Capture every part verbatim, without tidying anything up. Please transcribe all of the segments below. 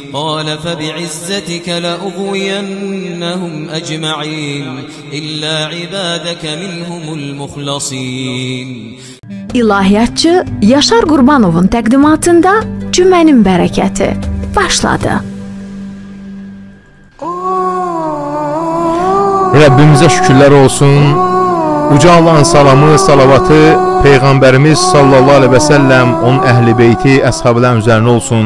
قال فبعزتك لأغوينهم أجمعين إلا عبادك منهم المخلصين. İlahiyyatçı Yaşar Qurbanovun təqdimatında Cümənin bərəkəti başladı. Rəbbimizə şükürlər olsun. Uca Allahın salamı, salavatı Peyğəmbərimiz sallallahu aleyhi və səlləm, onun əhl-i beyti, əshabların üzərinə olsun.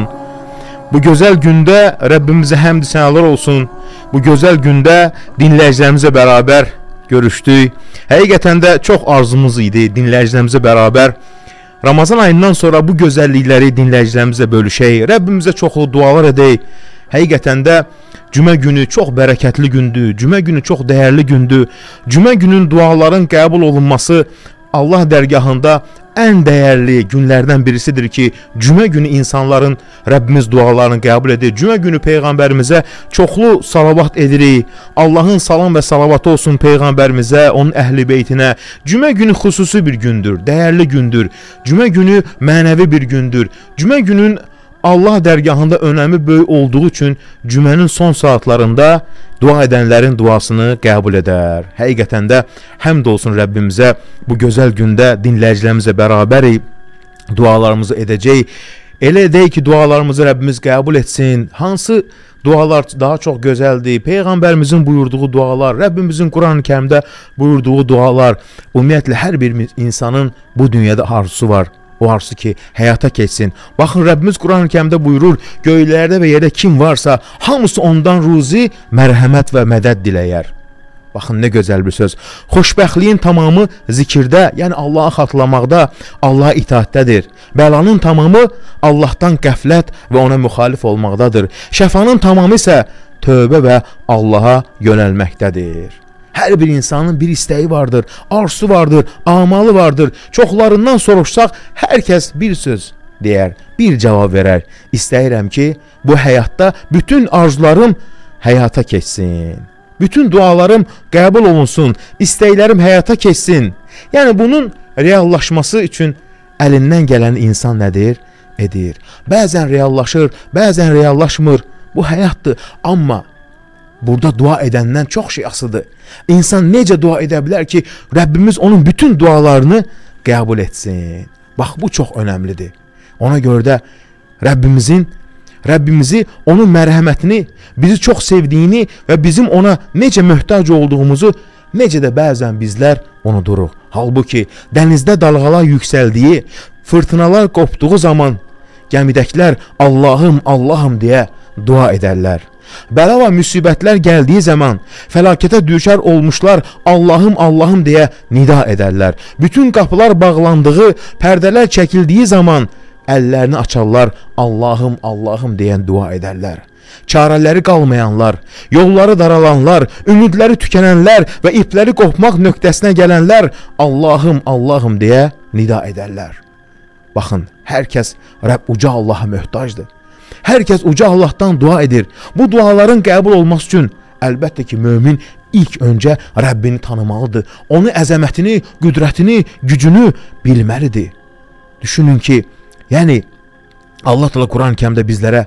Bu gözəl gündə Rəbbimizə həmd sənalar olsun. Bu gözəl gündə dinləyicilərimizlə bərabər görüşdük. Həqiqətən də çox arzumuz idi dinləyicilərimizlə bərabər Ramazan ayından sonra bu gözəllikləri dinləyicilərimizlə bölüşək, Rəbbimizə çoxlu dualar edək. Həqiqətən də Cümə günü çox bərəkətli gündür, Cümə günü çox dəyərli gündür. Cümə günün duaların qəbul olunması Allah dərgahında ən dəyərli günlərdən birisidir ki, Cümə günü insanların Rəbbimiz dualarını qəbul edir. Cümə günü Peyğəmbərimizə çoxlu salavat edirik. Allahın salam və salavatı olsun Peyğəmbərimizə, onun əhl-i beytinə. Cümə günü xüsusi bir gündür, dəyərli gündür. Cümə günü mənəvi bir gündür. Cümə günün Allah dərgahında önəmi böyük olduğu üçün cümənin son saatlarında dua edənlərin duasını qəbul edər. Həqiqətən də həmd olsun Rəbbimizə, bu gözəl gündə dinləyicilərimizlə bərabərik, dualarımızı edəcək. Elə edək ki, dualarımızı Rəbbimiz qəbul etsin. Hansı dualar daha çox gözəldir? Peyğəmbərimizin buyurduğu dualar, Rəbbimizin Quran-ı Kərimdə buyurduğu dualar. Ümumiyyətlə, hər bir insanın bu dünyada arzusu var. O arzusu ki, həyata keçsin. Baxın, Rəbbimiz Quran-ı Kərimdə buyurur, göylərdə və yerdə kim varsa, hamısı ondan ruzi, mərhəmət və mədəd diləyər. Baxın, nə gözəl bir söz. Xoşbəxtliyin tamamı zikirdə, yəni Allahı xatırlamaqda, Allaha itaatdədir. Bəlanın tamamı Allahdan qəflət və ona müxalif olmaqdadır. Şəfanın tamamı isə tövbə və Allaha yönəlməkdədir. Hər bir insanın bir istəyi vardır, arzusu vardır, amalı vardır. Çoxlarından soruşsaq, hər kəs bir söz deyər, bir cavab verər. İstəyirəm ki, bu həyatda bütün arzularım həyata keçsin. Bütün dualarım qəbul olunsun, istəklərim həyata keçsin. Yəni, bunun reallaşması üçün əlindən gələn insan nədir? Edir. Bəzən reallaşır, bəzən reallaşmır. Bu həyatdır, amma burada dua edəndən çox şey asıdır. İnsan necə dua edə bilər ki, Rəbbimiz onun bütün dualarını qəbul etsin. Bax, bu çox önəmlidir. Ona görə də Rəbbimizin, Rəbbimizi, onun mərhəmətini, bizi çox sevdiyini və bizim ona necə möhtac olduğumuzu, necə də bəzən bizlər unuduruq. Halbuki, dənizdə dalğalar yüksəldiyi, fırtınalar qopduğu zaman gəmidəkilər Allahım, Allahım deyə dua edərlər. Bəla və müsibətlər gəldiyi zaman fəlakətə düşər olmuşlar Allahım, Allahım deyə nida edərlər. Bütün qapılar bağlandığı, pərdələr çəkildiyi zaman əllərini açarlar, Allahım, Allahım deyən dua edərlər. Çarələri qalmayanlar, yolları daralanlar, ümidləri tükənənlər və ipləri qopmaq nöqtəsinə gələnlər Allahım, Allahım deyə nida edərlər. Baxın, hər kəs Rəbb uca Allaha möhtacdır. Hər kəs uca Allahdan dua edir. Bu duaların qəbul olması üçün əlbəttə ki, mömin ilk öncə Rəbbini tanımalıdır. Onun əzəmətini, qüdrətini, gücünü bilməlidir. Düşünün ki, yəni Allah Teala Quran-ı Kərimdə bizlərə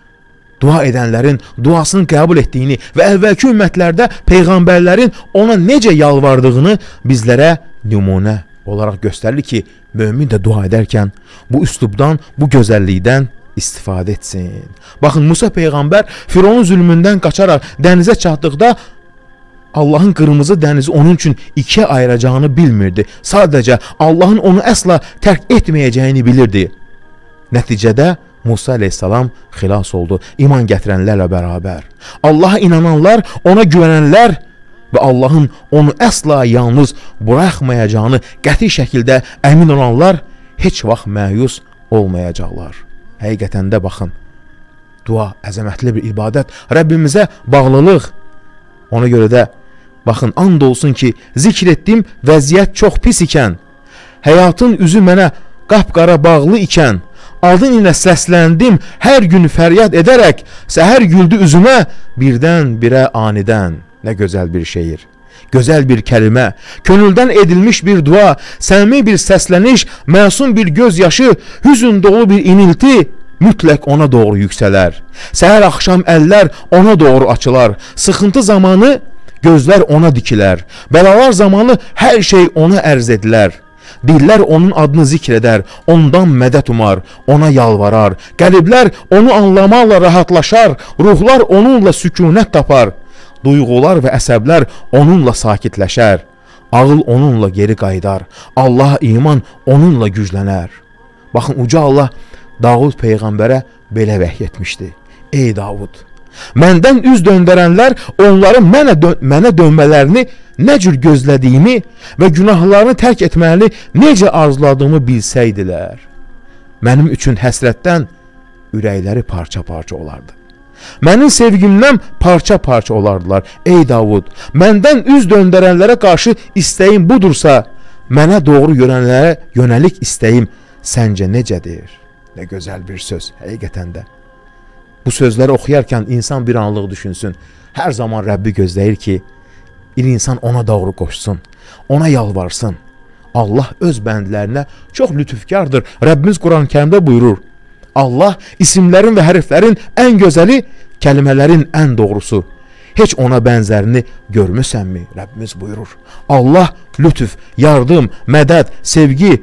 dua edənlərin duasını qəbul etdiyini və əvvəlki ümmətlərdə peyğəmbərlərin ona necə yalvardığını bizlərə nümunə olaraq göstərir ki, mömin də dua edərkən bu üslubdan, bu gözəllikdən istifadə etsin. Baxın, Musa Peyğəmbər Fironun zülmündən qaçaraq dənizə çatdıqda Allahın qırmızı dənizi onun üçün ikiyə ayıracağını bilmirdi. Sadəcə Allahın onu əsla tərk etməyəcəyini bilirdi. Nəticədə Musa aleyhissalam xilas oldu, iman gətirənlərlə bərabər. Allaha inananlar, ona güvənənlər və Allahın onu əsla yalnız buraxmayacağını qəti şəkildə əmin olanlar heç vaxt məyus olmayacaqlar. Həqiqətən də baxın, dua əzəmətli bir ibadət, Rəbbimizə bağlılıq. Ona görə də baxın, and olsun ki, zikr etdim vəziyyət çox pis ikən, həyatın üzü mənə qapqara bağlı ikən, adın ilə səsləndim hər gün fəryad edərək, səhər güldü üzümə birdən birə anidən. Nə gözəl bir şeir, gözəl bir kəlimə, könüldən edilmiş bir dua, səmimi bir səsləniş, məsum bir göz yaşı, hüzün dolu bir inilti, mütləq ona doğru yüksələr. Səhər axşam əllər ona doğru açılar. Sıxıntı zamanı gözlər ona dikilər. Bəlalar zamanı hər şey ona ərz edilər. Dillər onun adını zikr edər, ondan mədət umar, ona yalvarar. Qəlblər onu anlamaqla rahatlaşar, ruhlar onunla sükunət tapar. Duyğular və əsəblər onunla sakitləşər. Ağıl onunla geri qaydar. Allaha iman onunla güclənər. Baxın, Uca Allah Davud Peyğəmbərə belə vəhy etmişdi. Ey Davud, məndən üz döndərənlər onların mənə, dö mənə dönmələrini nə cür gözlədiyimi və günahlarını tərk etməni necə arzuladığımı bilsəydilər, mənim üçün həsrətdən ürəkləri parça-parça olardı. Mənim sevgimdən parça-parça olardılar. Ey Davud, məndən üz döndərənlərə qarşı istəyim budursa, mənə doğru yönələnlərə yönəlik istəyim səncə necədir? Nə gözəl bir söz, həqiqətən də. Bu sözləri oxuyarkən insan bir anlıq düşünsün. Hər zaman Rəbbi gözləyir ki, bir insan ona doğru qoşsun, ona yalvarsın. Allah öz bəndlərinə çox lütufkardır. Rəbbimiz Quran-Kərimdə buyurur, Allah isimlərin və hərflərin ən gözəli, kəlimələrin ən doğrusu. Heç ona bənzərini görmüsənmi? Rəbbimiz buyurur. Allah lütuf, yardım, mədəd, sevgi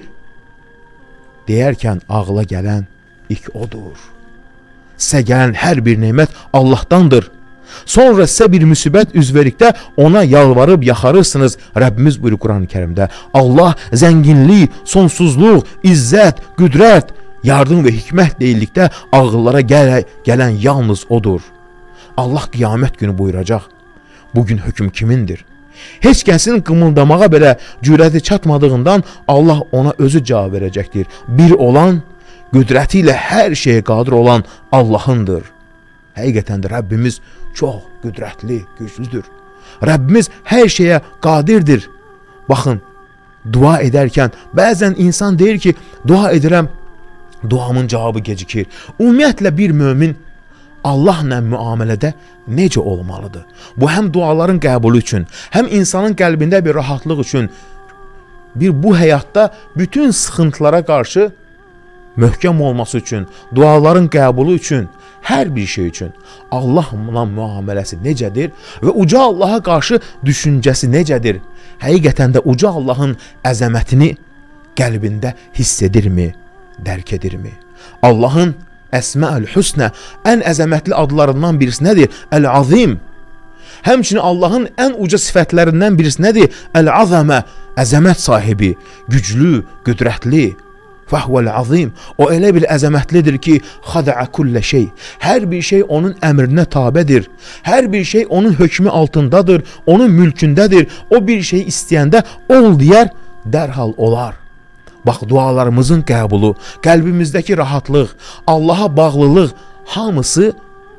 deyərkən ağla gələn ilk odur. Sizə gələn hər bir nemət Allahdandır. Sonra sizə bir müsibət üz verdikdə ona yalvarıb yaxarırsınız. Rəbbimiz buyurur Quran-Kərimdə. Allah zənginlik, sonsuzluq, izzət, qüdrət, yardım və hikmət deyildikdə ağıllara gəl gələn yalnız odur. Allah qiyamət günü buyuracaq. Bugün hökm kimindir? Heç kəsin qımıldamağa belə cürəti çatmadığından Allah ona özü cavab verəcəkdir. Bir olan, qüdrəti ilə hər şeyə qadir olan Allahındır. Həqiqətən də Rəbbimiz çox qüdrətli, güclüdür. Rəbbimiz hər şeyə qadirdir. Baxın, dua edərkən bəzən insan deyir ki, dua edirəm, duamın cavabı gecikir. Ümumiyyətlə bir mömin Allahla müamilədə necə olmalıdır? Bu həm duaların qəbulu üçün, həm insanın qəlbində bir rahatlıq üçün, bir bu həyatda bütün sıxıntılara qarşı möhkəm olması üçün, duaların qəbulu üçün, hər bir şey üçün Allahla müamiləsi necədir və uca Allaha qarşı düşüncəsi necədir? Həqiqətən də uca Allahın əzəmətini qəlbində hiss edirmi, dərk edirmi? Allahın Əsmə'ül-Hüsnə ən əzəmətli adlarından birisi nədir? Əl-Azim. Həmçinin Allahın ən uca sifətlərindən birisi nədir? Əl-Azəmə, əzəmət sahibi, güclü, qüdrətli. Fəhvəl-Azim. O elə bir əzəmətlidir ki, xada'a kullə şey. Hər bir şey onun əmrinə tabedir. Hər bir şey onun hökmü altındadır, onun mülkündədir. O bir şey istəyəndə ol deyər, dərhal olar. Bax, dualarımızın qəbulu, qəlbimizdəki rahatlıq, Allaha bağlılıq, hamısı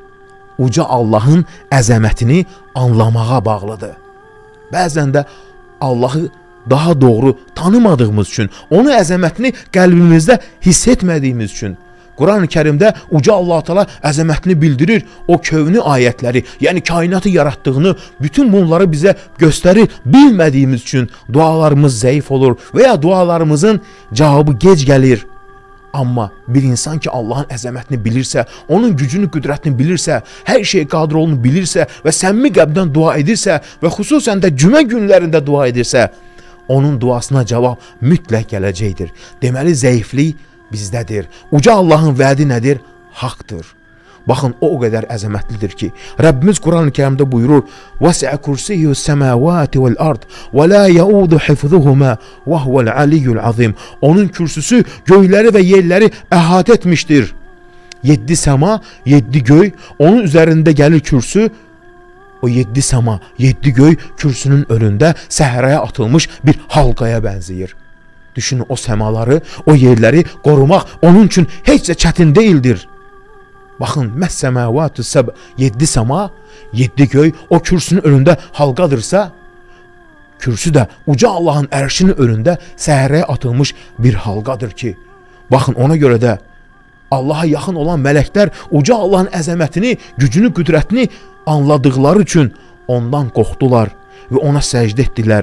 uca Allahın əzəmətini anlamağa bağlıdır. Bəzən də Allahı daha doğru tanımadığımız üçün, onun əzəmətini qəlbimizdə hiss etmədiyimiz üçün, Quran-ı Kərimdə uca Allah Teala əzəmətini bildirir, o kövni ayətləri, yəni kainatı yaratdığını, bütün bunları bizə göstərir. Bilmədiyimiz üçün dualarımız zəif olur və ya dualarımızın cavabı gec gəlir. Amma bir insan ki Allahın əzəmətini bilirsə, onun gücünü, qüdrətini bilirsə, hər şey qadir olduğunu bilirsə və səmimi qəlbdən dua edirsə və xüsusən də cümə günlərində dua edirsə, onun duasına cavab mütləq gələcəkdir. Deməli, zəiflik bizdədir. Uca Allahın vədi nədir? Haqdır. Baxın, o o qədər əzəmətlidir ki, Rəbbimiz Quran-ı Kərimdə buyurur: "Vəsi'a kursiyyuhu semawati vel ard və la yaudu hifzuhuma və huvel aliyyul azim." Onun kürsüsü göyləri və yerləri əhatə etmişdir. Yeddi səma, yeddi göy, onun üzərində gəlir kürsü. O yeddi səma, yeddi göy kürsünün önündə səhraya atılmış bir halqaya bənzəyir. Düşünün, o səmaları, o yerləri qorumaq onun üçün heç də çətin deyildir. Baxın, məs-səməvatü səb, yeddi səma, yeddi göy o kürsünün önündə halqadırsa, kürsü də uca Allahın ərşinin önündə səhraya atılmış bir halqadır ki, baxın, ona görə də Allaha yaxın olan mələklər uca Allahın əzəmətini, gücünü, qüdrətini anladıqları üçün ondan qorxdular və ona səcdə etdilər.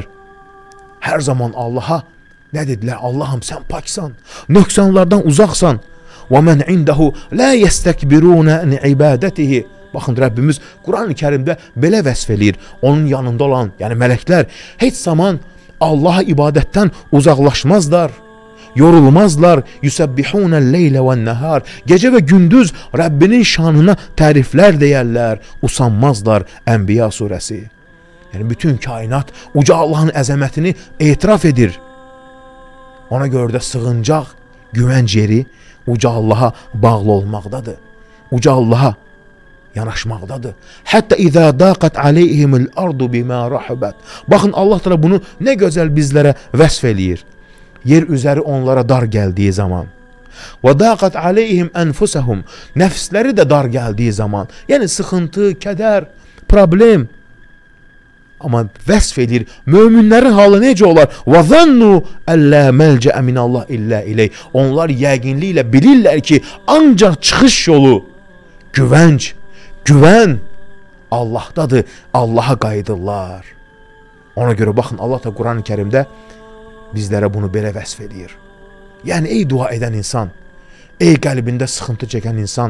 Hər zaman Allaha nə dedilər? Allahım, sən paksan, nöqsanlardan uzaqsan. və mən indehu la yestekbiruna an ibadatihi. Baxın, Rəbbimiz Quran-ı Kərimdə belə vəsf eləyir. Onun yanında olan, yəni mələklər heç zaman Allaha ibadətdən uzaqlaşmazlar, yorulmazlar. Yusabbihunəl-leylə vən-nəhar. Gecə və gündüz Rəbbinin şanına təriflər deyərlər, usanmazlar. Ənbiya surəsi. Yəni bütün kainat uca Allahın əzəmətini etiraf edir. Ona görə də sığıncaq, güvənc yeri uca Allaha bağlı olmaqdadır. Uca Allaha yanaşmaqdadır. Hətta izə daqat aleyhimul ardu bima rahabat. Baxın, Allah təala bunu nə gözəl bizlərə vəsf eləyir. Yer üzəri onlara dar gəldiyi zaman. Və daqat aleyhim anfusahum. Nəfsləri də dar gəldiyi zaman. Yəni sıxıntı, kədər, problem. Amma vəsf edir, möminlərin halı necə olar? Və zannu əllə məlcəə minallah illə iləyh. Onlar yəqinliklə bilirlər ki, ancaq çıxış yolu, güvənc, güvən Allahdadır, Allaha qayıdırlar. Ona görə baxın, Allah da Quran-ı Kərimdə bizlərə bunu belə vəsf edir. Yəni, ey dua edən insan, ey qəlbində sıxıntı çəkən insan,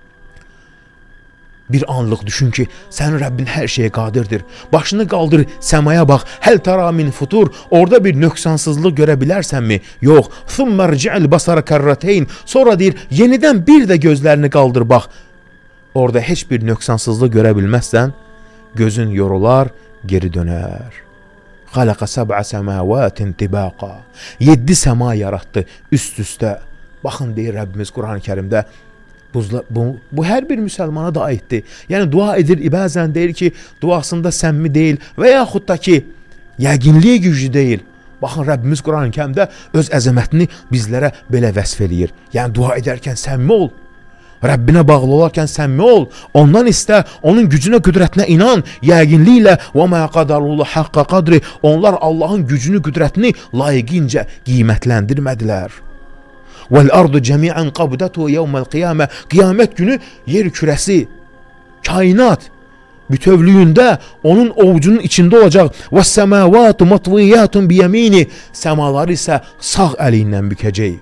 bir anlıq düşün ki, sənin Rəbbin hər şeyə qadirdir. Başını qaldır, səmaya bax, həl tara min futur, orada bir nöqsansızlıq görə bilərsənmi? Yox. Thumma rci'l basara karratayn. Sonra deyir, yenidən bir də gözlərini qaldır, bax. Orada heç bir nöqsansızlıq görə bilməzsən, gözün yorular, geri dönər. Xalaqa sab'a semavatin tibaqa. Yeddi səma yaratdı üst-üstə. Baxın, deyir Rəbbimiz Quran-ı Kərimdə, Bu, bu, bu hər bir müsəlmana da aiddir. Yəni, dua edir, bəzən deyir ki, duasında səmimi deyil və yaxud da ki, yəqinliyə güclü deyil. Baxın, Rəbbimiz Quran-ı Kərimdə öz əzəmətini bizlərə belə vəsf eləyir. Yəni, dua edərkən səmimi ol. Rəbbinə bağlı olarkən səmimi ol. Ondan istə, onun gücünə, qüdrətinə inan. Yəqinliklə və mə qadarullah haqqa qadri. Onlar Allahın gücünü, qüdrətini layiqincə qiymətləndirmədilər. وَالْأَرْضُ جَمِيعًا قَبْدَتُهُ يَوْمَ الْقِيَامَةِ. Qiyamət günü yer kürəsi, kainat bütövlüyündə onun ovucunun içində olacaq. وَالسَّمَاوَاتُ مَطْوِيَّاتٌ بِيَمِينِ. Səmaları isə sağ əli ilə bükəcək.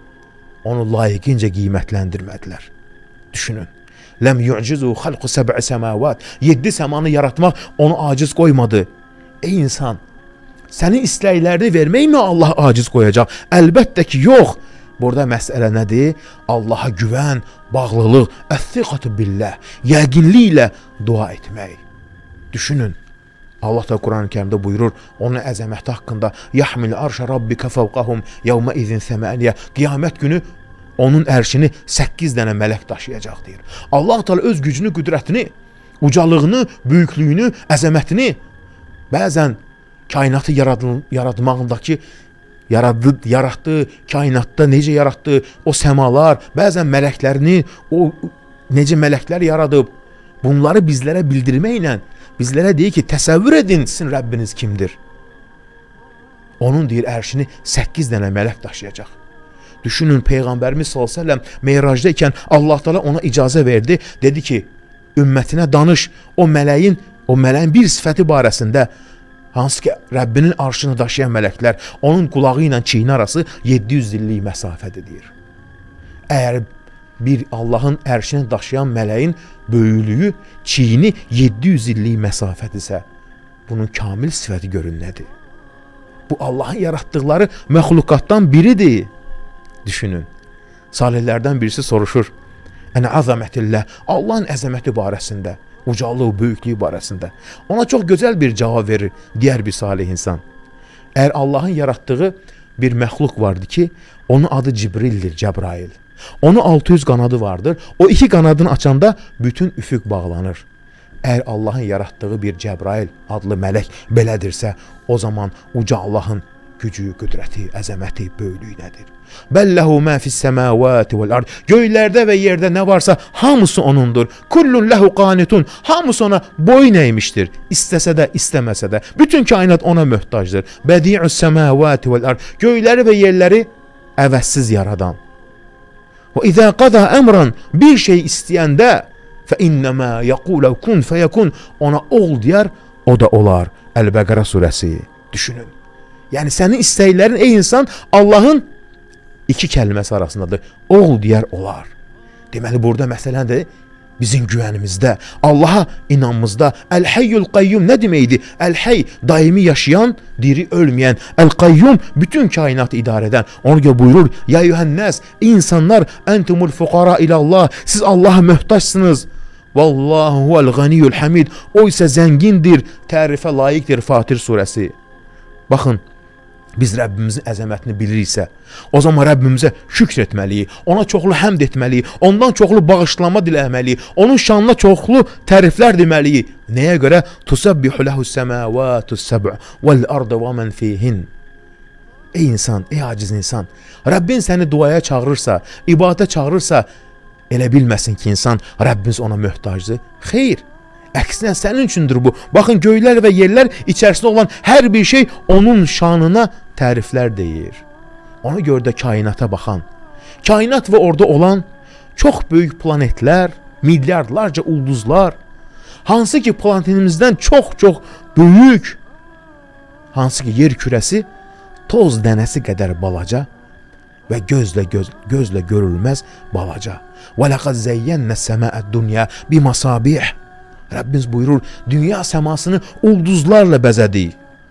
Onu layiqincə qiymətləndirmədilər. Düşünün. Ləm yu'cizu xalqu səb'i səmavat. Yeddi səmanı yaratmaq onu aciz qoymadı. Ey insan, sənin istəklərini verməkmi Allah aciz qoyacaq? Əlbəttə ki, yox. Burada məsələ nədir? Allaha güvən, bağlılıq, əs-siqatu billah, yəqinliklə dua etmək. Düşünün, Allah da Quran-ı Kərimdə buyurur, onun əzəməti haqqında, yahmil arşa rabbika fawqahum yawma izin samaniya. Qiyamət günü onun ərşini səkkiz dənə mələk daşıyacaq deyir. Allah Teala öz gücünü, qüdrətini, ucalığını, böyüklüyünü, əzəmətini bəzən kainatı yaratmağındakı Yaradı, yaratdı, kainatda necə yaratdı, o səmalar, bəzən mələklərini, o necə mələklər yaradıb, bunları bizlərə bildirməklə, bizlərə deyir ki, təsəvvür edin sizin Rəbbiniz kimdir? Onun deyir, ərşini səkkiz dənə mələk daşıyacaq. Düşünün, Peyğəmbərimiz sallallahu əleyhi və səlləm Meyracda ikən Allah Teala ona icazə verdi, dedi ki, ümmətinə danış, o mələyin, o mələyin bir sifəti barəsində, hansı ki, Rəbbinin arşını daşıyan mələklər, onun qulağı ilə çiyini arası yeddi yüz illik məsafədir deyir. Əgər bir Allahın ərşini daşıyan mələyin böyüklüyü, çiyini yeddi yüz illik məsafədirsə, bunun kamil sifəti görün nədir? Bu Allahın yaratdıqları məxluqatdan biridir. Düşünün, salihlərdən birisi soruşur, Ənə əzəmətillah, Allahın əzəməti barəsində, ucallığı, böyüklüyü barəsində. Ona çox gözəl bir cavab verir digər bir salih insan. Əgər Allahın yaratdığı bir məxluq vardı ki, onun adı Cibrildir, Cəbrail. Onun altı yüz qanadı vardır. O iki qanadını açanda bütün üfüq bağlanır. Əgər Allahın yaratdığı bir Cəbrail adlı mələk belədirsə, o zaman uca Allahın gücü, qüdrəti, əzəməti, böyüklüyü nədir? Bəlləhu mə fis-səmavati vəl-ard. Göylərdə və yerdə nə varsa hamısı onundur. Kullun lehu qanitun. Hamısı ona boyun əymişdir. İstəsə də, istəməsə də. Bütün kainat ona möhtacdır. Bədi'us-səmavati vəl-ard. Göyləri və yerləri əvəzsiz yaradan. Və izə qada əmran, bir şey istəyəndə fə innəmə yəqulu kun fəyəkun, ona ol deyər, o da olar. Əl-Bəqərə surəsi. Düşünün. Yəni sənin istəklərin ey insan Allahın iki kəlməsi arasındadır. Ol deyər olar. Deməli, burada məsələdir bizim güvənimizdə, Allaha inanmamızda. Əl-Hayyul Qayyum nə deməkdir? Əl-Hayy, daimi yaşayan, diri ölməyən. Əl-Qayyum, bütün kainatı idarə edən. Ona görə buyurur, ya yuhənnəs, insanlar, entumul fuqara ilallah, siz Allaha möhtaçsınız. Vallahu huvel-ganiyyul hamid, o isə zəngindir, tərifə layiqdir. Fatir surəsi. Baxın, biz Rəbbimizin əzəmətini biliriksə, o zaman Rəbbimizə şükr etməliyik, ona çoxlu həmd etməliyik, ondan çoxlu bağışlama diləməliyik, onun şanına çoxlu təriflər deməliyik. Nəyə görə? Tusabbihu lehus semavatus sab'u vel ardu və men fihin. Ey insan, ey aciz insan, Rəbbin səni duaya çağırırsa, ibadətə çağırırsa, elə bilməsin ki, insan Rəbbimiz ona möhtacdır. Xeyr. Əksinə sənin üçündür bu. Baxın, göylər və yerlər içərisində olan hər bir şey onun şanına təriflər deyir. Ona görə də kainata baxan, kainat və orada olan çox böyük planetlər, milyardlarca ulduzlar, hansı ki planetimizdən çox-çox böyük, hansı ki yer kürəsi toz dənəsi qədər balaca və gözlə, göz, gözlə görülməz balaca. وَلَقَدْ زَيَّنَّ السَّمَاءَ الدُّنْيَا بِمَصَابِيحِ. Rəbbimiz buyurur, dünya səmasını ulduzlarla bəzədik.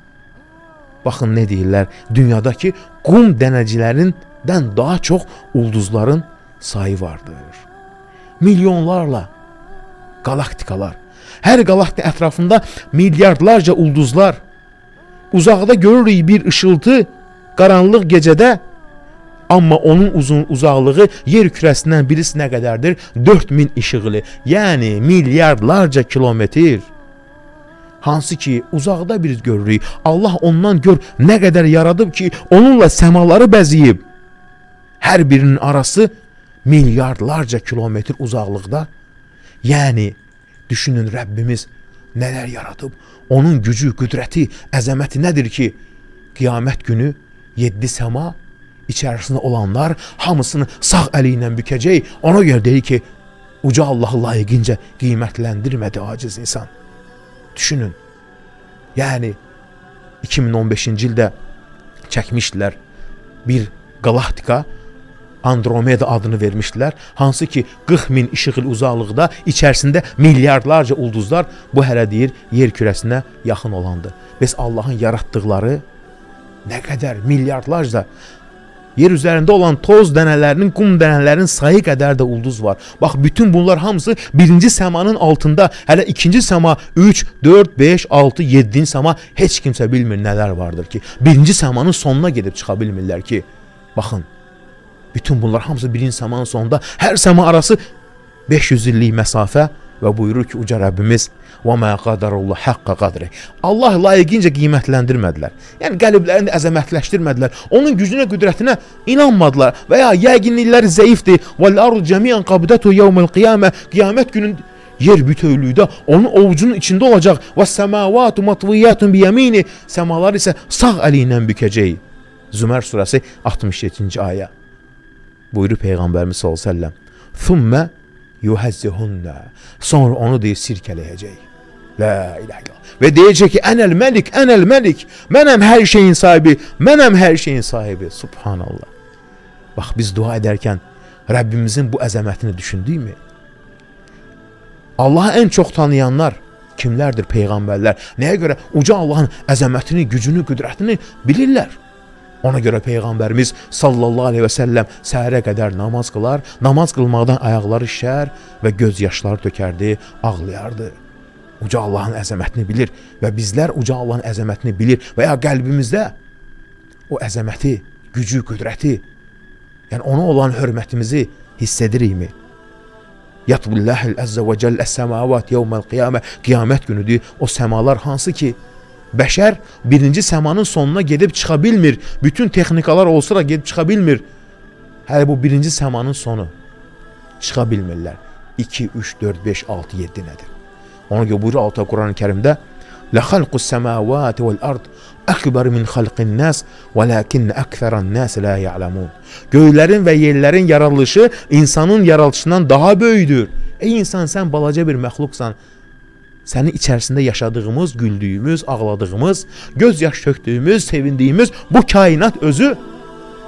Baxın, nə deyirlər? Dünyadakı qum dənəcilərindən daha çox ulduzların sayı vardır. Milyonlarla qalaktikalar. Hər qalaktika ətrafında milyardlarca ulduzlar. Uzaqda görürük bir ışıltı, qaranlıq gecədə. Amma onun uzun uzaqlığı yer kürəsindən birisi nə qədərdir? dörd min işıq ili, yəni milyardlarca kilometr. Hansı ki, uzaqda biz görürük. Allah ondan gör nə qədər yaradıb ki, onunla səmaları bəziyib. Hər birinin arası milyardlarca kilometr uzaqlıqda. Yəni, düşünün Rəbbimiz nələr yaradıb. Onun gücü, qüdrəti, əzəməti nədir ki, qiyamət günü yeddi səma içərisində olanlar hamısını sağ əli ilə bükəcək. Ona görə deyir ki, uca Allahı layiqincə qiymətləndirmədi aciz insan. Düşünün. Yəni, iki min on beşinci ildə çəkmişdilər bir qalaktika, Andromeda adını vermişdilər. Hansı ki, qırx min işıq il uzaqlıqda, içərisində milyardlarca ulduzlar, bu hələ deyir, yer kürəsinə yaxın olandır. Bəs Allahın yaratdıqları nə qədər milyardlarca, yer üzərində olan toz dənələrinin, qum dənələrinin sayı qədər də ulduz var. Bax, bütün bunlar hamısı birinci səmanın altında. Hələ ikinci səma, üç, dörd, beş, altı, yeddinci səma heç kimsə bilmir nələr vardır ki. Birinci səmanın sonuna gedib çıxa bilmirlər ki. Baxın, bütün bunlar hamısı birinci səmanın sonunda. Hər səma arası beş yüz illik məsafə və buyurur ki, uca Rəbbimiz وَمَا قَدَرُ اللّٰهِ حَقَّ قَدْرِ. Allah layiqincə qiymətləndirmədilər. Yəni, qəlblərini əzəmətləşdirmədilər. Onun gücünə, qüdrətinə inanmadılar. Və ya yəqinlikləri zəifdir. وَالْأَرْضُ جَمِيعًا قَبْدَتُهُ يَوْمَ الْقِيَامَةِ. Qiyamət günün yer bütövlüyüdə onun ovucunun içində olacaq. وَالسَّمَاوَاتُ مَطْوِيَّةٌ بِيَمِينِ. Səmalar isə sağ əli ilə bükəcək. Zümər surəsi altmış yeddinci ayə. Buyurur Peyğəmbərimiz sallallahu əleyhi və səlləm. ثُمَّ يُهَزِّهُنَّ. Sonra onu deyir, sirkələyəcək. La ilahe illallah. Və deyəcək ki, ənəl məlik, ənəl məlik. Mənəm hər şeyin sahibi, mənəm hər şeyin sahibi. Subhanallah. Bax, biz dua edərkən Rəbbimizin bu əzəmətini düşündükmü? Allahı ən çox tanıyanlar kimlərdir? Peyğəmbərlər. Nəyə görə? Uca Allahın əzəmətini, gücünü, qüdrətini bilirlər. Ona görə Peyğəmbərimiz sallallahu aleyhi və səlləm səhərə qədər namaz qılar, namaz qılmaqdan ayaqları şər və göz yaşları tökərdi, ağlayardı. Uca Allahın əzəmətini bilir və bizlər uca Allahın əzəmətini bilir və ya qəlbimizdə o əzəməti, gücü, qüdrəti, yəni ona olan hörmətimizi hiss edirikmi? Yatbillahil əzzə və cəllə səmavat yevməl qiyamə. Qiyamət günüdür o səmalar hansı ki, bəşər birinci səmanın sonuna gedib çıxa bilmir. Bütün texnikalar olsa da gedib çıxa bilmir. Hələ bu birinci səmanın sonu. Çıxa bilmirlər. iki, üç, dörd, beş, altı, yeddi nədir? Ona görə buyurur altı Quran-ı Kərimdə لَخَلْقُ السَّمَاوَاتِ وَالْأَرْضِ أَكْبَرُ مِنْ خَلْقِ النَّاسِ وَلَكِنَّ أَكْثَرَ النَّاسِ لَا يَعْلَمُونَ. Göylərin və yerlərin yaradılışı insanın yaradılışından daha böyüdür. Ey insan, sən balaca bir məxluqsan. Sənin içərisində yaşadığımız, güldüyümüz, ağladığımız, göz yaş tökdüyümüz, sevindiyimiz bu kainat özü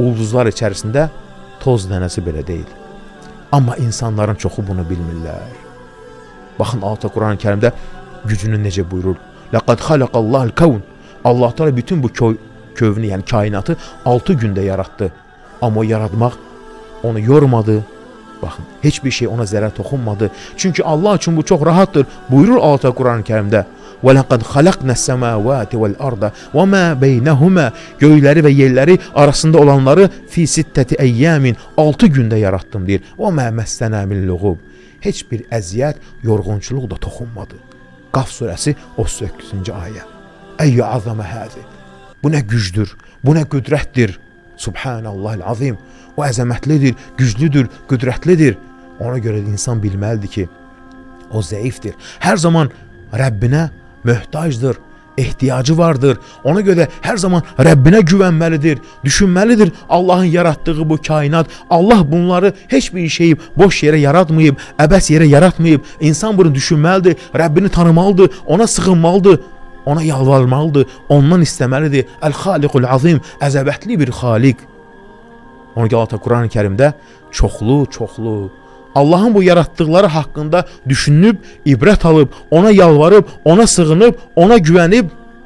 ulduzlar içərisində toz dənəsi belə deyil. Amma insanların çoxu bunu bilmirlər. Baxın, Allah Quran-ı Kərimdə gücünü necə buyurur. Laqad xalaqallahul kavn. Allah Teala bütün bu kö kövünü, yəni kainatı altı gündə yaratdı. Amma o yaratmaq onu yormadı. Baxın, heç bir şey ona zərər toxunmadı. Çünki Allah üçün bu çox rahatdır. Buyurur Allah Quran-ı Kərimdə. وَلَقَدْ خَلَقْنَا السَّمَاوَاتِ وَالْأَرْضَ وَمَا بَيْنَهُمَا Göyləri və yerləri arasında olanları fi sittəti əyyəmin altı gündə yarattım deyir. وَمَا مَسَّنَا مِنْ لُغُوبٍ Heç bir əziyyət, yorğunçuluq da toxunmadı. Qaf surəsi otuz səkkizinci ayə. Əyyü azəmə həzi. Bu nə gücdür, bu nə qüdrətdir. Subhanallahil azim. O əzəmətlidir, güclüdür, qüdrətlidir. Ona görə insan bilməlidir ki, o zəifdir. Hər zaman Rəbbinə möhtacdır, ehtiyacı vardır. Ona görə hər zaman Rəbbinə güvənməlidir, düşünməlidir. Allahın yaratdığı bu kainat, Allah bunları heç bir şeyi boş yerə yaratmayıb, əbəs yerə yaratmayıb. İnsan bunu düşünməlidir, Rəbbini tanımalıdır, ona sığınmalıdır, ona yalvarmalıdır, ondan istəməlidir. Əl-Xaliqul Azim, əzəbətli bir xaliq. Ona görə Allah Quran-ı Kərimdə çoxlu, çoxlu Allahın bu yaratdıqları haqqında düşünüb, ibrət alıb, ona yalvarıb, ona sığınıb, ona güvənib,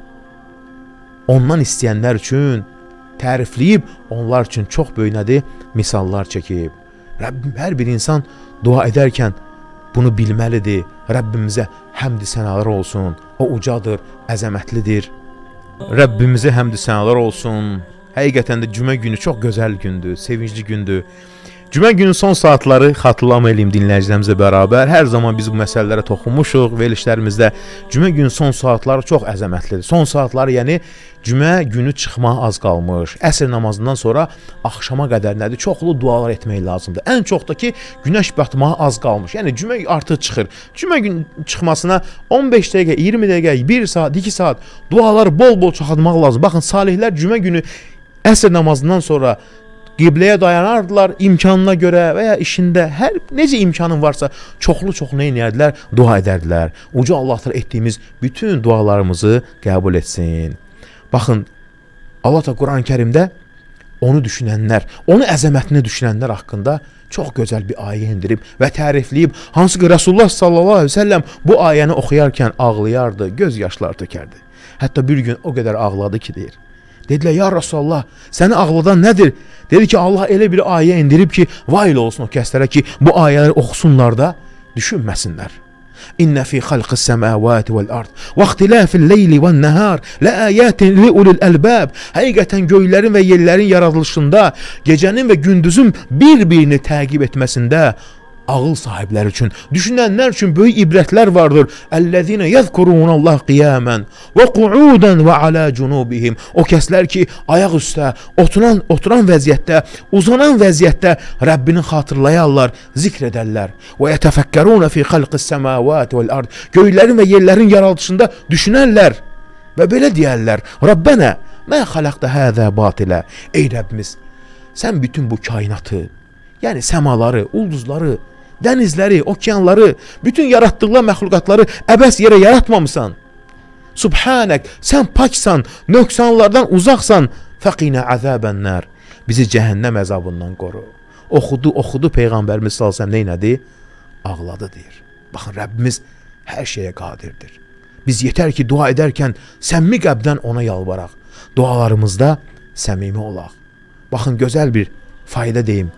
ondan istəyənlər üçün tərifləyib, onlar üçün çox böyük nədir? Misallar çəkib. Rəbbim, hər bir insan dua edərkən bunu bilməlidir. Rəbbimizə həmd-i sənalar olsun. O ucadır, əzəmətlidir. Rəbbimizə həmd-i sənalar olsun. Həqiqətən də cümə günü çox gözəl gündür, sevincli gündür. Cümə günün son saatları xatırlama eləyim dinləyicilərimizlə bərabər. Hər zaman biz bu məsələlərə toxunmuşuq verilişlərimizdə. Cümə günün son saatları çox əzəmətlidir. Son saatları, yəni cümə günü çıxmağa az qalmış. Əsr namazından sonra axşama qədər nədir? Çoxlu dualar etmək lazımdır. Ən çox da ki, günəş batmağa az qalmış. Yəni cümə artıq çıxır. Cümə gün çıxmasına on beş dəqiqə, iyirmi dəqiqə, bir saat, iki saat duaları bol-bol çoxaltmaq lazım. Baxın, salihlər cümə günü əsr namazından sonra qibləyə dayanardılar, imkanına görə və ya işində, hər necə imkanın varsa çoxlu-çoxlu nə edərdilər? Dua edərdilər. Uca Allah'tan etdiyimiz bütün dualarımızı qəbul etsin. Baxın, Allah da Quran-ı Kərimdə onu düşünənlər, onu əzəmətini düşünənlər haqqında çox gözəl bir ayə indirib və tərifləyib. Hansı ki, Rasulullah sallallahu aleyhi ve sellem bu ayəni oxuyarkən ağlayardı, göz yaşlar tökərdi. Hətta bir gün o qədər ağladı ki, deyir. Dedilər, ya Rasulallah, səni ağladan nədir? Dedi ki, Allah elə bir ayə indirib ki, vayl olsun o kəslərə ki, bu ayələri oxusunlar da düşünməsinlər. İnnə fi xalqis səmavati vəl ard və ixtilafil leyli vən nəhar ləayətin li ulil əlbəb. Həqiqətən göylərin və yerlərin yaradılışında, gecənin və gündüzün bir-birini təqib etməsində ağıl sahibləri üçün, düşünənlər üçün böyük ibrətlər vardır. Əllezine yezkurunallah qiyamən və qu'udan və ala cunubihim. O kəslər ki, ayaq üstə, oturan, oturan vəziyyətdə, uzanan vəziyyətdə Rəbbini xatırlayarlar, zikr edərlər. Və yetefəkkəruna fi xalqis səmavati vəl ard. Göylərin və yerlərin yaradılışında düşünərlər və belə deyərlər: Rabbənə, mə xalaqta həzə batilə. Ey Rəbbimiz, sən bütün bu kainatı, yəni səmaları, ulduzları, dənizləri, okeanları, bütün yaratdıqlar məxluqatları əbəs yerə yaratmamısan. Subhanək, sən paksan, nöqsanlardan uzaqsan. Fəqinə əzəbənlər. Bizi cəhənnəm əzabından qoru. Oxudu, oxudu Peyğəmbərimiz sallallahu əleyhi və səlləm neynədi? Ağladı deyir. Baxın, Rəbbimiz hər şeyə qadirdir. Biz yetər ki, dua edərkən səmimi qəlbdən ona yalvaraq. Dualarımızda səmimi olaq. Baxın, gözəl bir fayda deyim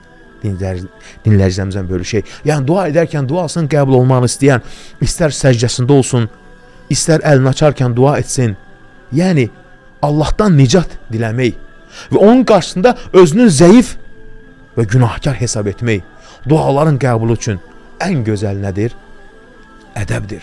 dinləyicilərimizdən böyle şey. Yəni dua edərkən duasının qəbul olmağını istəyən, istər səcdəsində olsun, istər əlini açarkən dua etsin. Yəni Allahdan nicat diləmək və onun qarşısında özünün zəif və günahkar hesab etmək. Duaların qəbulu üçün ən gözəl nədir? Ədəbdir.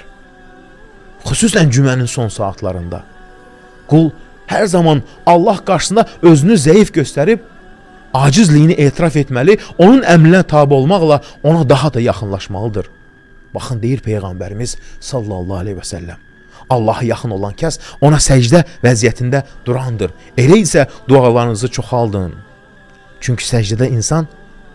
Xüsusən cümənin son saatlarında. Qul hər zaman Allah qarşısında özünü zəif göstərib acizliyini etiraf etməli, onun əmrinə tabi olmaqla ona daha da yaxınlaşmalıdır. Baxın, deyir Peyğəmbərimiz sallallahu aleyhi və səlləm, Allaha yaxın olan kəs ona səcdə vəziyyətində durandır. Elə isə dualarınızı çoxaldın. Çünki səcdədə insan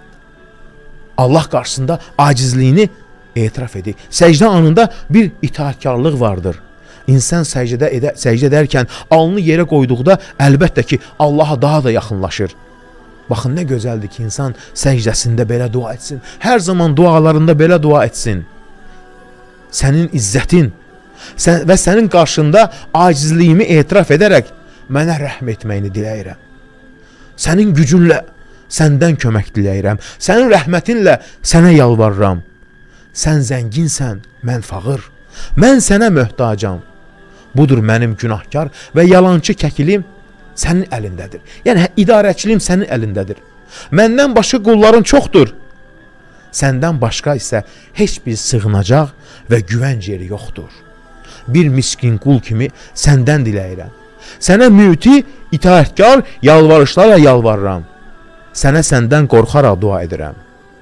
Allah qarşısında acizliyini etiraf edir. Səcdə anında bir itaatkarlıq vardır. İnsan səcdə, edə, səcdə edərkən alnını yerə qoyduqda əlbəttə ki, Allaha daha da yaxınlaşır. Baxın, nə gözəldir ki, insan səcdəsində belə dua etsin. Hər zaman dualarında belə dua etsin. Sənin izzətin sən, və sənin qarşında acizliyimi etiraf edərək mənə rəhm etməyini diləyirəm. Sənin gücünlə səndən kömək diləyirəm. Sənin rəhmətinlə sənə yalvarıram. Sən zənginsən, mən fağır. Mən sənə möhtacam. Budur mənim günahkar və yalançı kəkilim sənin əlindədir. Yəni, idarəçiliyim sənin əlindədir. Məndən başqa qulların çoxdur. Səndən başqa isə heç bir sığınacaq və güvənc yeri yoxdur. Bir miskin qul kimi səndən diləyirəm. Sənə müti, itaətkar yalvarışlarla yalvarıram. Sənə səndən qorxaraq dua edirəm.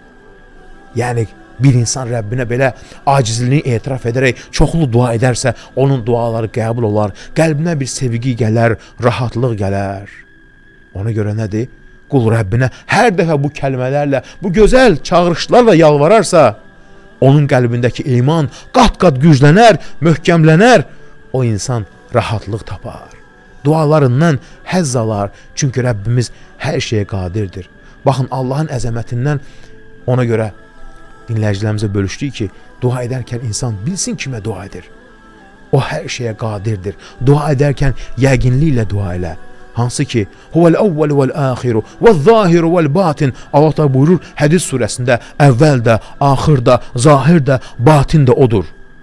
Yəni, bir insan Rəbbinə belə acizliyini etiraf edərək çoxlu dua edərsə, onun duaları qəbul olar, qəlbinə bir sevgi gələr, rahatlıq gələr. Ona görə nədir? Qul Rəbbinə hər dəfə bu kəlmələrlə, bu gözəl çağırışlarla yalvararsa, onun qəlbindəki iman qat-qat güclənər, möhkəmlənər, o insan rahatlıq tapar. Dualarından həzz alar, çünki Rəbbimiz hər şeyə qadirdir. Baxın, Allahın əzəmətindən ona görə dinləyicilərimizə bölüşdük ki, dua edərkən insan bilsin kimə dua edir. O hər şeyə qadirdir. Dua edərkən yəqinliklə dua elə. Hansı ki, huvəl-əvvəl vəl-əxiru vəl-zahiru vəl-batin. Allah da buyurur Hədis surəsində, əvvəl də, axır da, zahir də, batin də odur.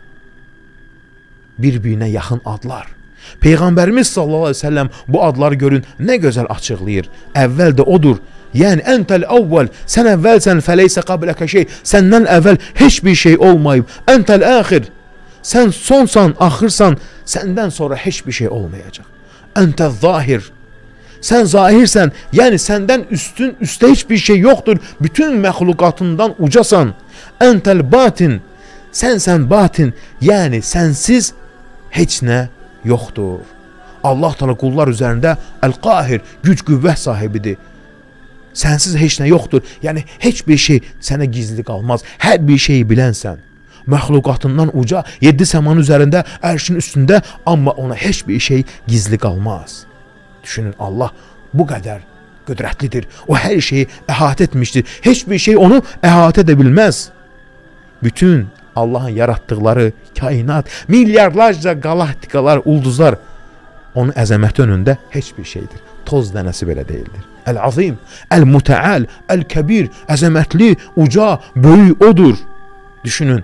Bir-birinə yaxın adlar. Peyğəmbərimiz sallallahu aleyhi ve sellem bu adları görün nə gözəl açıqlayır. Əvvəl də odur. Yəni, əntəl əvvəl, sən əvvəlsən, fəleysə qabləkə şey, səndən əvvəl heç bir şey olmayıb. Əntəl əxir, sən sonsan, axırsan, səndən sonra heç bir şey olmayacaq. Əntəl zahir, sən zahirsən, yəni səndən üstün, üstə heç bir şey yoxdur, bütün məxluqatından ucasan. Əntəl batin, sənsən batin, yəni sənsiz heç nə yoxdur. Allah təala qullar üzərində əl-qahir, güc qüvvət sahibidir. Sənsiz heç nə yoxdur. Yəni, heç bir şey sənə gizli qalmaz. Hər bir şeyi bilənsən. Məxluqatından uca, yeddi səmanın üzərində, ərşin üstündə, amma ona heç bir şey gizli qalmaz. Düşünün, Allah bu qədər qüdrətlidir. O hər şeyi əhatə etmişdir. Heç bir şey onu əhatə edə bilməz. Bütün Allahın yaratdıqları kainat, milyarlarca qalaktikalar, ulduzlar onun əzəməti önündə heç bir şeydir. Toz dənəsi belə deyildir. Əl-azim, əl-mütəal, əl-kəbir, əzəmətli, uca, böyük odur. Düşünün,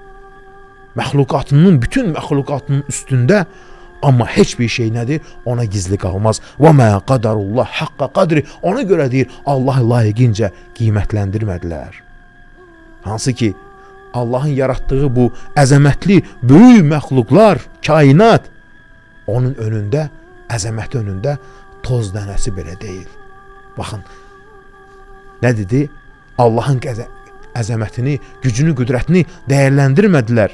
məxluqatının, bütün məxluqatının üstündə, amma heç bir şey nədir? Ona gizli qalmaz. Və mə qadarullah haqqa qadri, ona görə deyir, Allah layiqincə qiymətləndirmədilər. Hansı ki, Allahın yaratdığı bu əzəmətli, böyük məxluqlar, kainat, onun önündə, əzəməti önündə toz dənəsi belə deyil. Baxın, nə dedi? Allahın əzəmətini, gücünü, qüdrətini dəyərləndirmədilər.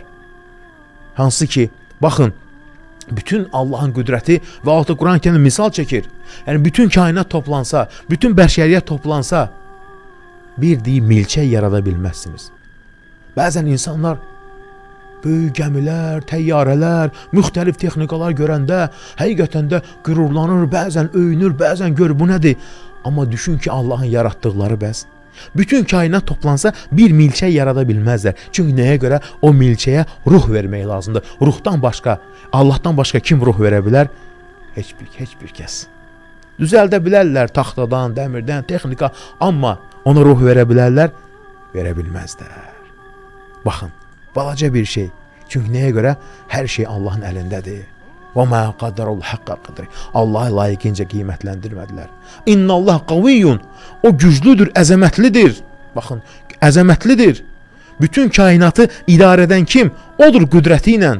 Hansı ki, baxın, bütün Allahın qüdrəti və altı Quran kəndə misal çəkir. Yəni, bütün kainat toplansa, bütün bəşəriyyət toplansa, bir deyim, milçək yarada bilməzsiniz. Bəzən insanlar böyük gəmilər, təyyarələr, müxtəlif texnikalar görəndə, həqiqətən də qürurlanır, bəzən öyünür, bəzən gör bu nədir? Amma düşün ki, Allahın yaratdıqları bəs. Bütün kainat toplansa bir milçək yarada bilməzlər. Çünki nəyə görə? O milçəyə ruh vermək lazımdır. Ruhdan başqa, Allahdan başqa kim ruh verə bilər? Heç bir, heç bir kəs. Düzəldə bilərlər taxtadan, dəmirdən, texnika, amma ona ruh verə bilərlər? Verə bilməzlər. Baxın, balaca bir şey. Çünki nəyə görə? Hər şey Allahın əlindədir. Və mə qadarul haqqa qadri. Allahı layiqincə qiymətləndirmədilər. İnnallah qaviyyun. O güclüdür, əzəmətlidir. Baxın, əzəmətlidir. Bütün kainatı idarə edən kim? Odur qüdrəti ilə.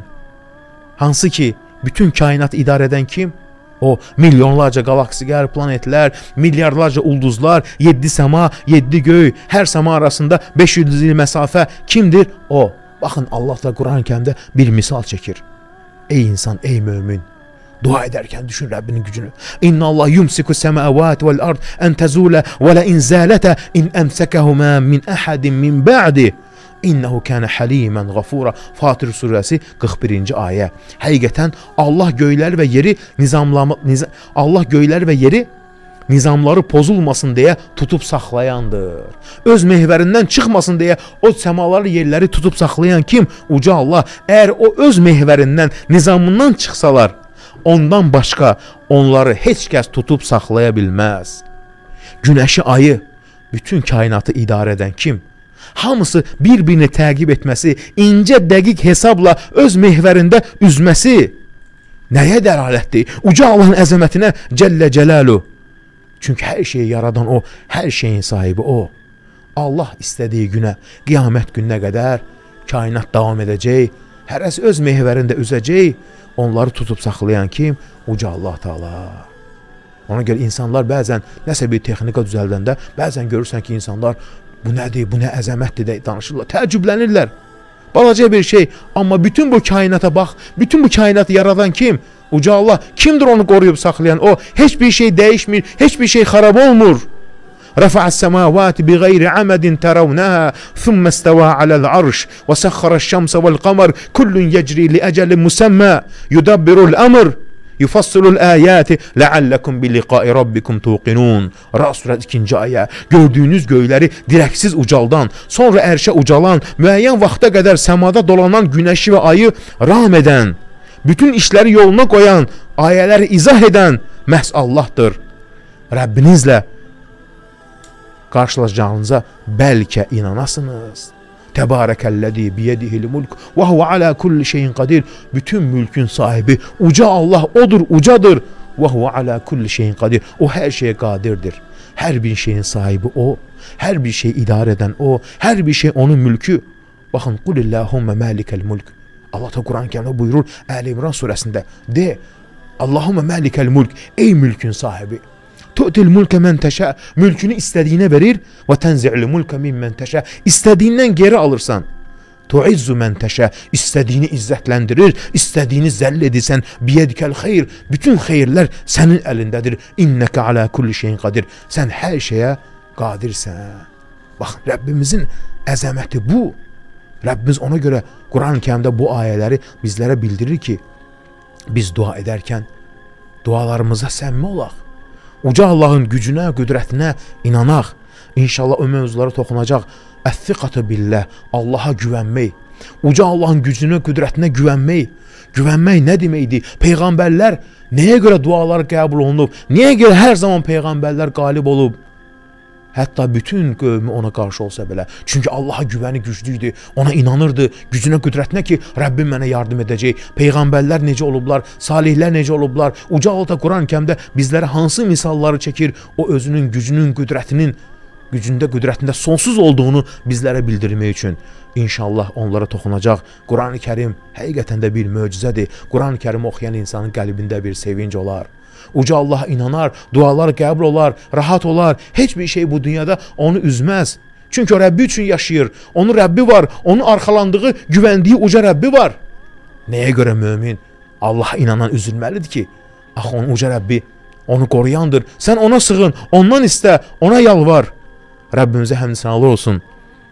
Hansı ki, bütün kainatı idarə edən kim? O milyonlarca galaksilər, planetlər, milyarlarca ulduzlar, yeddi səma, yeddi göy, hər səma arasında beş yüz il məsafə kimdir? O. Baxın, Allah da Quran-ı Kərimdə bir misal çəkir. Ey insan, ey mömin, dua edərkən düşün Rəbbinin gücünü. İnna Allah yumsiku səməvat vəl ard ən təzulə və lə inzələtə in əmsəkəhumə min əhədin min bə'di. İnnehu kənə həlimən qafura. Fatir surəsi qırx birinci ayə. Həqiqətən Allah göyləri və yeri nizamlama, niz Allah göyləri və yeri nizamları pozulmasın deyə tutub saxlayandır. Öz mehvərindən çıxmasın deyə o səmaları, yerləri tutub saxlayan kim? Uca Allah. Əgər o öz mehvərindən, nizamından çıxsalar, ondan başqa onları heç kəs tutub saxlaya bilməz. Günəşi, ayı, bütün kainatı idarə edən kim? Hamısı bir-birini təqib etməsi, incə dəqiq hesabla öz mehvərində üzməsi nəyə dəlalətdir? Uca Allahın əzəmətinə Cəllə Cəlalu. Çünki hər şeyi yaradan o, hər şeyin sahibi o. Allah istədiyi günə, qiyamət gününə qədər kainat davam edəcək, hərəsi öz mehvərində üzəcək, onları tutub saxlayan kim? Uca Allah Taala. Ona görə insanlar bəzən nəsə bir texnika düzəldəndə, bəzən görürsən ki, insanlar bu nədir, bu nə əzəmətdir də danışırlar, təəccüblənirlər. Balaca bir şey, amma bütün bu kainata bax, bütün bu kainatı yaradan kim? Uca Allah. Kimdir onu qoruyub saxlayan? O, heç bir şey dəyişmir, heç bir şey xarab olmur. Rafa'as semavati bi gayri amadin tarawnaha thumma istawa ala'l arş ve sakhkhara's şemse vel kamer kullun yecri li ecelin musamma yudabbiru'l emr yufassilul ayati la'allakum bi liqa'i rabbikum tuqinun. Ra'd surəsi ikinci ayə. Gördüyünüz göyləri dirəksiz ucaldan, sonra ərşə ucalan, müəyyən vaxta qədər səmada dolanan günəşi və ayı ram edən, bütün işləri yoluna qoyan, ayələri izah edən məhz Allahdır. Rəbbinizlə qarşılaşacağınıza bəlkə inanasınız. Təbarəkəlləzi biyedihil mulk və huve ala kulli şeyin qadir. Bütün mülkün sahibi uca Allah odur, ucadır. Və huve ala kulli şeyin qadir. O hər şeyə qadirdir. Hər bir şeyin sahibi o. Hər bir şey idarə edən o. Hər bir şey onun mülkü. Baxın, Qulillahumma malikal mulk. Allah da Quran-Kərimdə buyurur Əli İmran surəsində. De, Allahumma malikal mulk. Ey mülkün sahibi. Tu'til mulke men teşa. Mülkünü istədiyinə verir. Və tenzi'li mulke mimmen teşa. İstədiyindən geri alırsan. Tu'izzu men teşa. İstədiyini izzətləndirir. İstədiyini zəll edirsən. Biyedikel xeyr. Bütün xeyirlər sənin əlindədir. İnneke ala kulli şeyin qadir. Sən hər şeyə qadirsən. Bax, Rəbbimizin əzəməti bu. Rəbbimiz ona görə Quran-Kərimdə bu ayələri bizlərə bildirir ki, biz dua edərkən dualarımıza səmimi olaq. Uca Allahın gücünə, qüdrətinə inanaq. İnşallah o mövzulara toxunacaq. Əs-siqatu billah, Allaha güvənmək. Uca Allahın gücünə, qüdrətinə güvənmək. Güvənmək nə deməkdir? Peyğəmbərlər nəyə görə duaları qəbul olunub? Nəyə görə hər zaman peyğəmbərlər qalib olub? Hətta bütün qövmü ona qarşı olsa belə. Çünki Allaha güvəni güclüydü. Ona inanırdı, gücünə, qüdrətinə ki, Rəbbim mənə yardım edəcək. Peyğəmbərlər necə olublar, salihlər necə olublar. Uca Allah Quran-Kərimdə bizlərə hansı misalları çəkir? O özünün gücünün, qüdrətinin, gücündə, qüdrətində sonsuz olduğunu bizlərə bildirmək üçün. İnşallah onlara toxunacaq. Quran-ı Kərim həqiqətən də bir möcüzədir. Quran-ı Kərim oxuyan insanın qəlbində bir sevinc olar. Uca Allah'a inanar, dualar qəbul olar, rahat olar. Heç bir şey bu dünyada onu üzməz. Çünki o Rəbbi üçün yaşayır. Onun Rəbbi var, onun arxalandığı, güvəndiyi uca Rəbbi var. Nəyə görə mömin Allah'a inanan üzülməlidir ki? Axı onun uca Rəbbi onu qoruyandır. Sən ona sığın, ondan istə, ona yalvar. Rəbbimizə həmd sənalar olsun.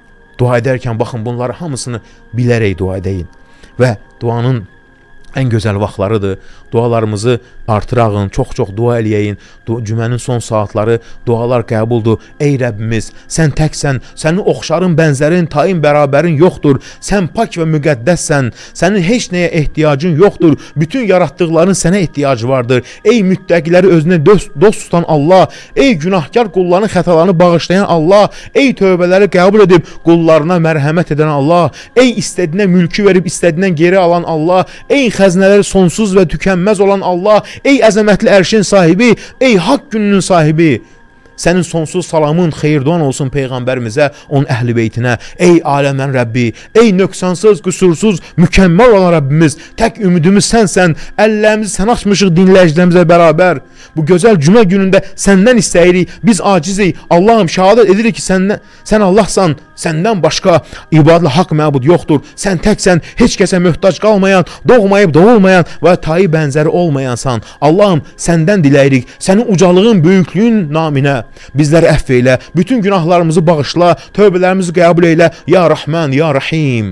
Dua edərkən baxın, bunları hamısını bilərək dua edəyin. Və duanın ən gözəl vaxtlarıdır. Dualarımızı artırağın, çox-çox dua eləyəyin. Cümənin son saatları dualar qəbuldur. Ey Rəbbimiz, sən təksən, sənin oxşarın, bənzərin, tayın, bərabərin yoxdur. Sən pak və müqəddəssən. Sənin heç nəyə ehtiyacın yoxdur. Bütün yaratdıqların sənə ehtiyacı vardır. Ey müttəqiləri özünə dost, dost tutan Allah, ey günahkar qulların xətalarını bağışlayan Allah, ey tövbələri qəbul edib qullarına mərhəmət edən Allah, ey istədiyinə mülkü verib istədiyindən geri alan Allah, ey xəzinələri sonsuz və tükənməz olan Allah, ey əzəmətli ərşin sahibi, ey haqq gününün sahibi. Sənin sonsuz salamın, xeyirduan olsun Peyğəmbərimizə, onun əhl-i beytinə. Ey aləmlərin Rəbbi, ey nöqsansız, qüsursuz, mükəmməl olan Rəbbimiz, tək ümidimiz sənsən, əllərimizi sən açmışıq dinləyicilərimizlə bərabər. Bu gözəl cümə günündə səndən istəyirik, biz acizik. Allahım, şəhadət edirik ki, səndən, sən Allahsan, səndən başqa ibadətlə haqq məbud yoxdur. Sən təksən, heç kəsə möhtac qalmayan, doğmayıb doğulmayan və tayı bənzəri olmayansan. Allahım, səndən diləyirik, sənin ucalığın, böyüklüyün naminə. Bizləri əfv eylə, bütün günahlarımızı bağışla, tövbələrimizi qəbul eylə, ya Rəhman, ya Rəhim.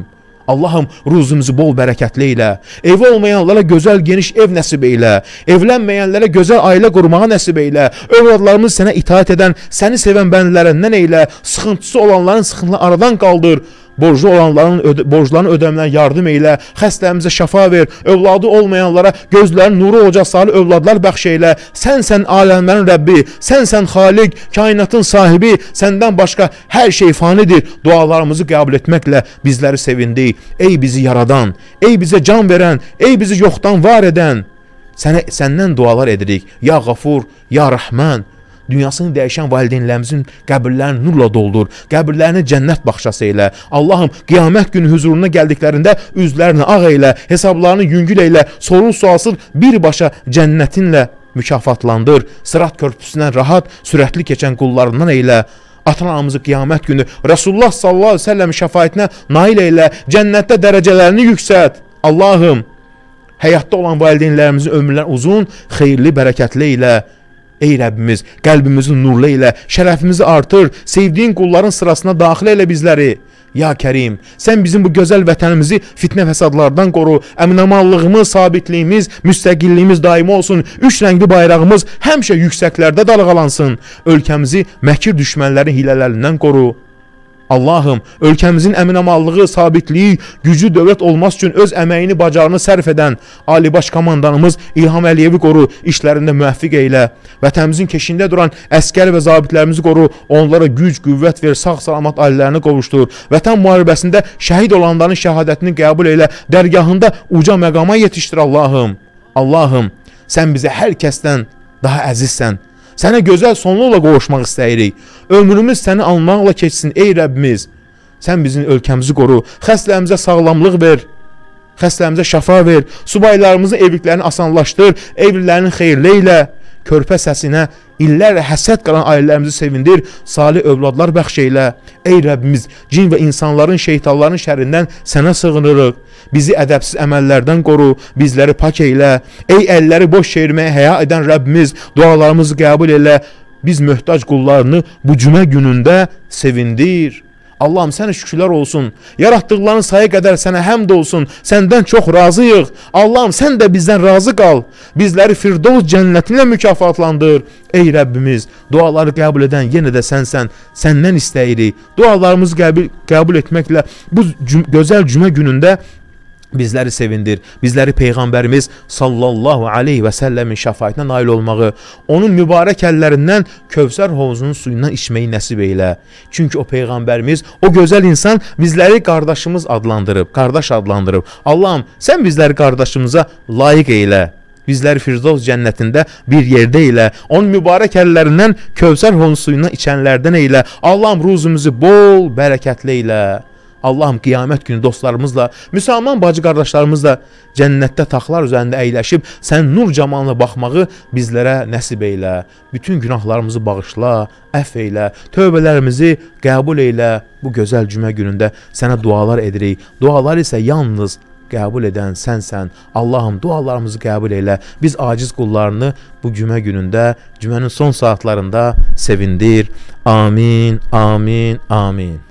Allahım, ruzumuzu bol bərəkətli elə. Evi olmayanlara gözəl geniş ev nəsib elə. Evlənməyənlərə gözəl ailə qurmağa nəsib elə. Övladlarımız sənə itaat edən, səni sevən bəndələrindən elə. Sıxıntısı olanların sıxıntını aradan qaldır. Borcu olanların öde, borclarını ödəmlərinə yardım elə. Xəstələrimizə şəfa ver. Övladı olmayanlara gözlərin nuru olacaq salih övladlar bəxş elə. Sənsən aləmlərin Rəbbi, sənsən Xaliq, kainatın sahibi, səndən başqa hər şey fanidir. Dualarımızı qəbul etməklə bizləri sevindir. Ey bizi yaradan, ey bizə can verən, ey bizi yoxdan var edən. Sənə, səndən dualar edirik. Ya Qafur, Ya Rəhman. Dünyasını dəyişən valideynlərimizin qəbirlərini nurla doldur, qəbirlərini cənnət baxşası elə. Allahım, qiyamət günü huzuruna gəldiklərində üzlərini ağ elə, hesablarını yüngül elə, sorun sualsız birbaşa cənnətinlə mükafatlandır. Sırat körpüsündən rahat, sürətli keçən qullarından elə. Ata-anamızı qiyamət günü Rasulullah sallallahu aleyhi ve sellem şəfaətinə nail elə, cənnətdə dərəcələrini yüksət. Allahım, həyatda olan valideynlərimizin ömürlər uzun, xeyirli, bərəkətli elə. Ey Rəbbimiz, qəlbimizi nurlu elə, şərəfimizi artır, sevdiyin qulların sırasına daxil elə bizləri. Ya Kərim, sən bizim bu gözəl vətənimizi fitnə fəsadlardan qoru, əminəmallığımız, sabitliyimiz, müstəqilliyimiz daimi olsun, üç rəngli bayrağımız həmişə yüksəklərdə dalğalansın, ölkəmizi məkir düşmənlərin hilələrindən qoru. Allahım, ölkəmizin əminəmallığı, sabitliyi, gücü dövlət olması üçün öz əməyini, bacarını sərf edən Ali Baş Komandanımız İlham Əliyevi qoru, işlərində müvəffiq eylə. Vətənimizin keşində duran əskər və zabitlərimizi qoru, onlara güc, qüvvət ver, sağ-salamat ailərini qovuşdur. Vətən müharibəsində şəhid olanların şəhadətini qəbul eylə, dərgahında uca məqama yetişdir Allahım. Allahım, sən bizə hər kəsdən daha əzizsən. Sənə gözəl sonluqla qovuşmaq istəyirik. Ömrümüz səni almaqla keçsin ey Rəbbimiz. Sən bizim ölkəmizi qoru. Xəstələrimizə sağlamlıq ver. Xəstələrimizə şəfa ver. Subaylarımızın evliliklərini asanlaşdır. Evlilərini xeyirli elə. Körpə səsinə illərlə həsəd qalan ailələrimizi sevindir. Salih övladlar bəxş elə. Ey Rəbbimiz, cin və insanların, şeytanların şərrindən sənə sığınırıq. Bizi ədəbsiz əməllərdən qoru, bizləri pak eylə. Ey əlləri boş çevirməyə həya edən Rəbbimiz, dualarımızı qəbul elə. Biz möhtac qullarını bu cümə günündə sevindir. Allahım, sənə şükürlər olsun. Yaratdıqların sayı qədər sənə həmd olsun. Səndən çox razıyıq. Allahım, sən də bizdən razı qal. Bizləri Firdevs cənnətinlə mükafatlandır. Ey Rəbbimiz, duaları qəbul edən yenə də sənsən. Səndən istəyirik. Dualarımızı qəbul, qəbul etməklə bu cüm gözəl cümə günündə bizləri sevindir. Bizləri Peyğəmbərimiz sallallahu aleyhi və səlləmin şəfaətinə nail olmağı, onun mübarək əllərindən Kövsər hovuzunun suyundan içməyi nəsib eylə. Çünki o Peyğəmbərimiz, o gözəl insan bizləri qardaşımız adlandırıb, qardaş adlandırıb. Allahım, sən bizləri qardaşımıza layiq eylə. Bizləri Firdevs cənnətində bir yerdə elə. Onun mübarək əllərindən Kövsər hovuzunun suyundan içənlərdən eylə. Allahım, ruzumuzu bol, bərəkətli eylə. Allahım, qiyamət günü dostlarımızla, müsəlman bacı qardaşlarımızla cənnətdə taxtlar üzərində əyləşib, sən nur camalına baxmağı bizlərə nəsib eylə. Bütün günahlarımızı bağışla, əff eylə, tövbələrimizi qəbul eylə. Bu gözəl cümə günündə sənə dualar edirik. Dualar isə yalnız qəbul edən sənsən. Allahım, dualarımızı qəbul eylə. Biz aciz qullarını bu cümə günündə, cümənin son saatlarında sevindir. Amin, amin, amin.